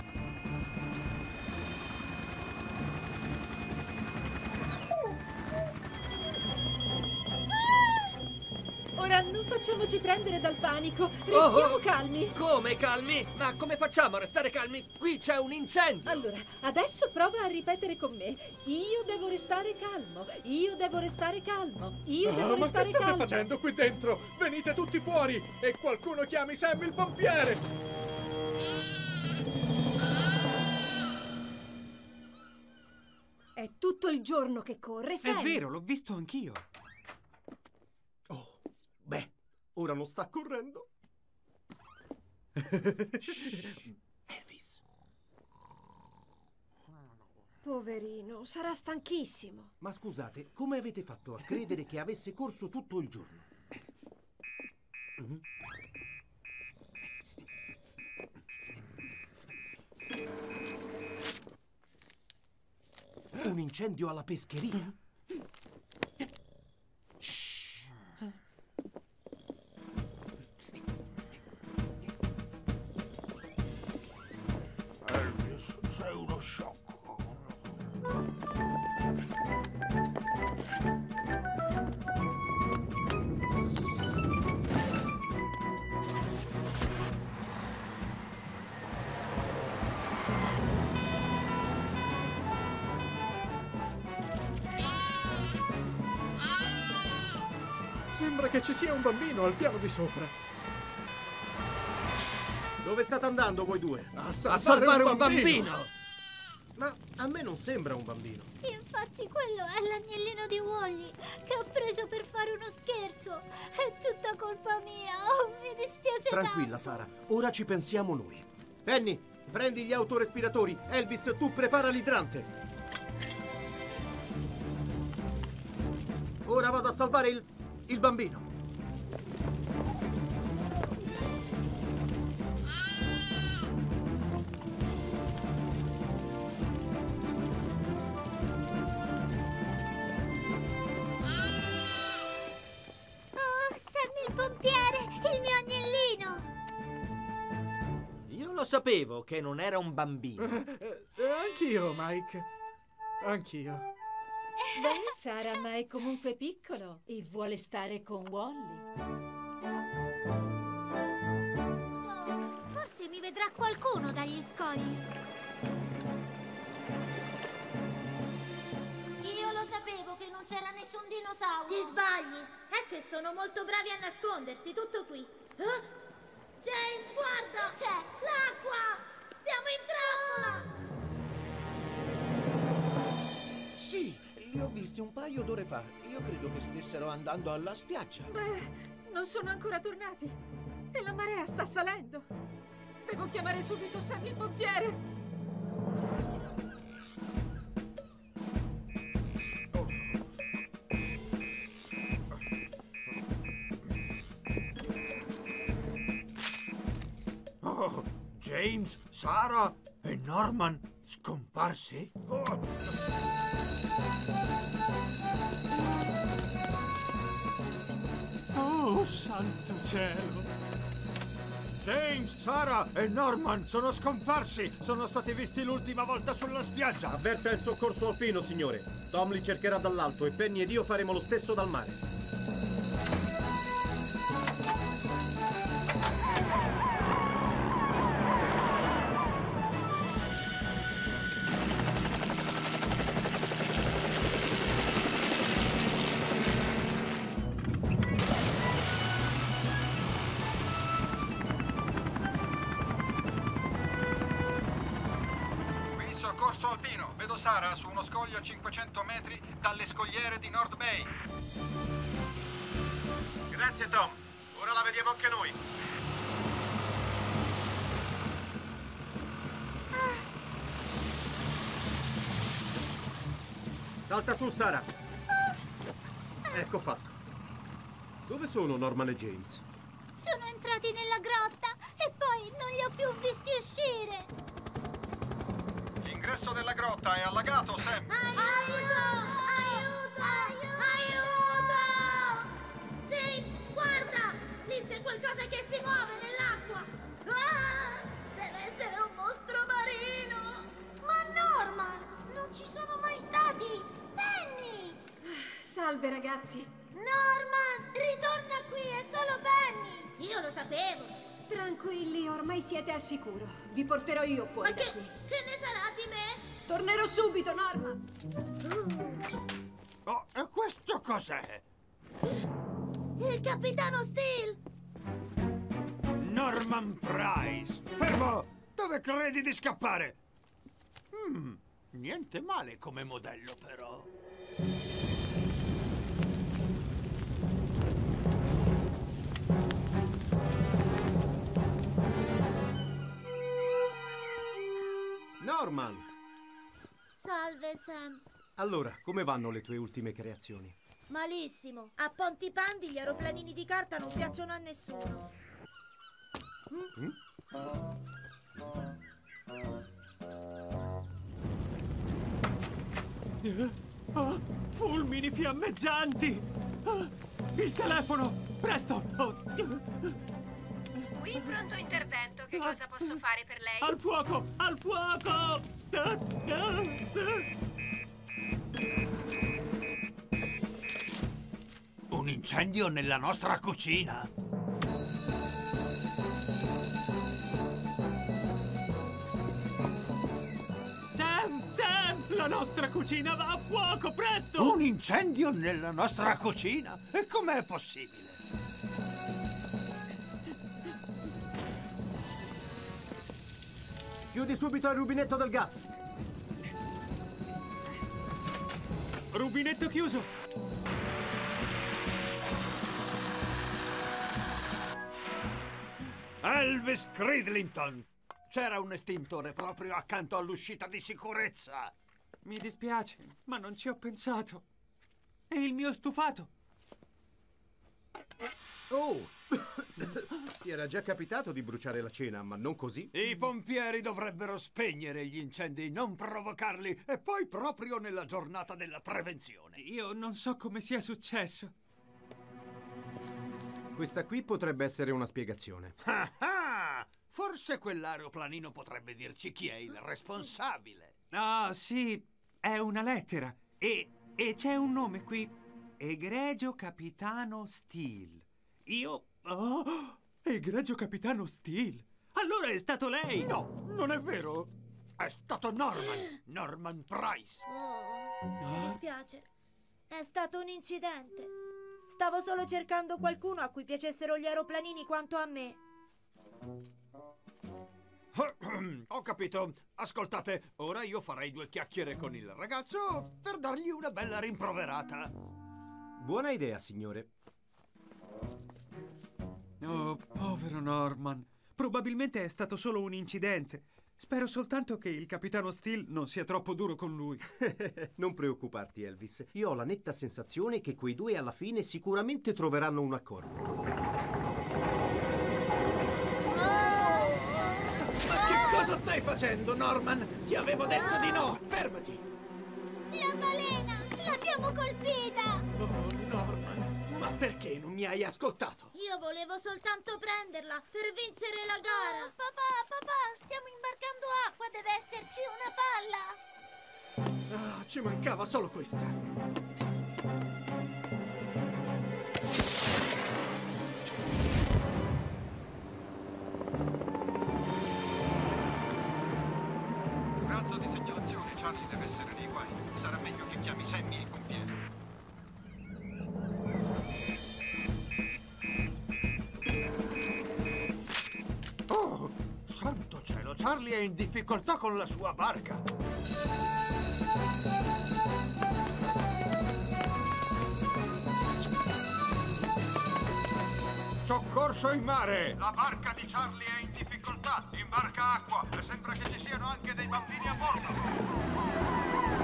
Ora non facciamoci prendere dal panico. Restiamo calmi. Come calmi? Ma come facciamo a restare calmi? Qui c'è un incendio! Allora, adesso prova a ripetere con me. Io devo restare calmo. Io devo restare calmo. Io devo ma restare che state calmo. facendo qui dentro? Venite tutti fuori e qualcuno chiami Sam il pompiere! È tutto il giorno che corre, Sam. È vero, l'ho visto anch'io. Beh, ora non sta correndo. Elvis. Poverino, sarà stanchissimo. Ma scusate, come avete fatto a credere che avesse corso tutto il giorno? Un incendio alla pescheria? Elvis, sei uno sciocco. Sembra che ci sia un bambino al piano di sopra. Dove state andando voi due? A salvare un bambino! Ma a me non sembra un bambino. Infatti quello è l'agnellino di Wally che ho preso per fare uno scherzo. È tutta colpa mia. Oh, mi dispiace Tranquilla, tanto. Sara. Ora ci pensiamo noi. Penny, prendi gli autorespiratori. Elvis, tu prepara l'idrante. Ora vado a salvare il bambino. Il pompiere, il mio agnellino! Io lo sapevo che non era un bambino. Anch'io, Mike. Anch'io. Beh, Sara, ma è comunque piccolo e vuole stare con Wally. Forse mi vedrà qualcuno dagli scogli. Io lo sapevo che non c'era nessun dinosauro. Ti sbagli. È che sono molto bravi a nascondersi, tutto qui. James, guarda! C'è! L'acqua! Siamo in trappola! Sì, li ho visti un paio d'ore fa. Io credo che stessero andando alla spiaggia. Beh, non sono ancora tornati. E la marea sta salendo. Devo chiamare subito Sam il pompiere. Oh, James, Sara e Norman scomparsi? Oh, santo cielo! James, Sara e Norman sono scomparsi! Sono stati visti l'ultima volta sulla spiaggia! Avverta il soccorso alpino, signore. Tom li cercherà dall'alto e Penny ed io faremo lo stesso dal mare. Soccorso alpino, vedo Sara su uno scoglio a 500 metri dalle scogliere di North Bay. Grazie, Tom. Ora la vediamo anche noi. Salta su, Sara. Ecco fatto. Dove sono Norman e James? Sono entrati nella grotta e poi non li ho più visti uscire. L'ingresso della grotta è allagato, Sam. Aiuto! Aiuto! Aiuto! James, guarda! Lì c'è qualcosa che si muove nell'acqua! Ah! Deve essere un mostro marino! Ma Norman, non ci sono mai stati! Penny! Salve, ragazzi. Norman, ritorna qui, è solo Penny! Io lo sapevo! Tranquilli, ormai siete al sicuro. Vi porterò io fuori da qui. Che ne sarà di me? Tornerò subito, Norman. Oh, e questo cos'è? Il capitano Steele! Norman Price! Fermo! Dove credi di scappare? Niente male come modello, però. Norman! Salve, Sam. Allora, come vanno le tue ultime creazioni? Malissimo. A Pontipandi gli aeroplanini di carta non piacciono a nessuno. Oh, fulmini fiammeggianti! Oh, il telefono! Presto! Oh. Qui pronto intervento. Che cosa posso fare per lei? Al fuoco! Al fuoco! Un incendio nella nostra cucina! Sam! La nostra cucina va a fuoco! Presto! Un incendio nella nostra cucina? E com'è possibile? Chiudi subito il rubinetto del gas. rubinetto chiuso. Elvis Cridlington! C'era un estintore proprio accanto all'uscita di sicurezza. Mi dispiace, ma non ci ho pensato. E il mio stufato? Oh! Ti era già capitato di bruciare la cena, ma non così? I pompieri dovrebbero spegnere gli incendi, non provocarli, e poi proprio nella giornata della prevenzione. Io non so come sia successo. Questa qui potrebbe essere una spiegazione. Ah! Forse quell'aeroplanino potrebbe dirci chi è il responsabile. Ah, sì, è una lettera. E c'è un nome qui. Egregio Capitano Steele. Io... Oh, Egregio Capitano Steele. Allora è stato lei. No, non è vero. È stato Norman Price. Mi dispiace. È stato un incidente. Stavo solo cercando qualcuno a cui piacessero gli aeroplanini quanto a me. Ho capito. Ascoltate, ora io farei 2 chiacchiere con il ragazzo per dargli una bella rimproverata. Buona idea, signore. Oh, povero Norman. Probabilmente è stato solo un incidente. Spero soltanto che il capitano Steele non sia troppo duro con lui. Non preoccuparti, Elvis. Io ho la netta sensazione che quei due alla fine sicuramente troveranno un accordo. Ma che cosa stai facendo, Norman? Ti avevo detto di no! Fermati! La balena! L'abbiamo colpita! Oh, Norman, ma perché non mi hai ascoltato? Io volevo soltanto prenderla per vincere la gara. Papà, stiamo imbarcando acqua, deve esserci una falla. Ah, ci mancava solo questa. Razzo di segnalazione, Charlie deve essere nei guai. Sarà meglio che chiami Sammy e i pompieri. Oh, santo cielo, Charlie è in difficoltà con la sua barca. Soccorso in mare! La barca di Charlie è in difficoltà. Imbarca acqua e sembra che ci siano anche dei bambini a bordo.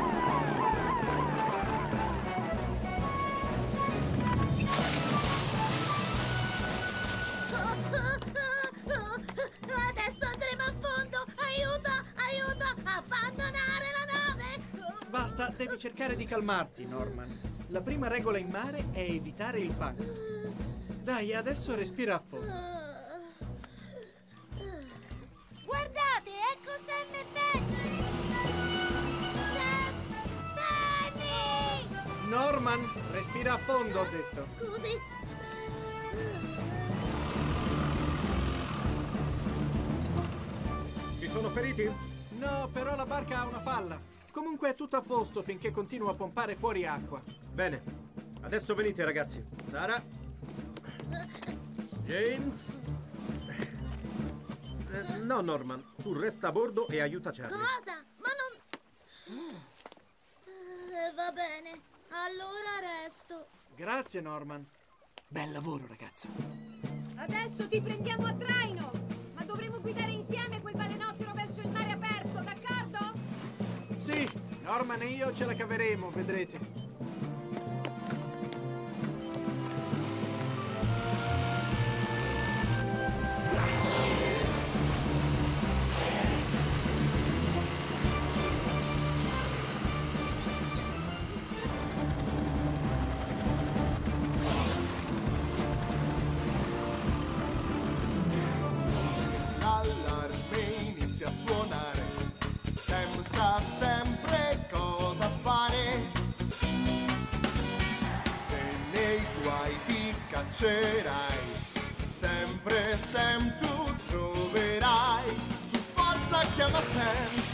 Adesso andremo a fondo! Aiuto! Abbandonare la nave! Basta, devi cercare di calmarti, Norman. La prima regola in mare è evitare il panico. Dai, adesso respira a fondo. Guardate, ecco Sam e Penny! Penny! Norman, respira a fondo, ho detto. Scusi. Ci sono feriti? No, però la barca ha una falla. Comunque è tutto a posto finché continuo a pompare fuori acqua. Bene, adesso venite ragazzi. Sara, James. No, Norman, tu resta a bordo e aiuta Charlie. Cosa? Ma non... va bene, allora resto. Grazie, Norman. Bel lavoro, ragazzo. Adesso ti prendiamo a traino! Ma dovremo guidare insieme quel balenottero verso il mare aperto, d'accordo? Sì, Norman e io ce la caveremo, vedrete. L'allarme inizia a suonare, Sam sa sempre cosa fare. Se nei guai ti caccerai, sempre Sam tu troverai. Su forza chiama Sam.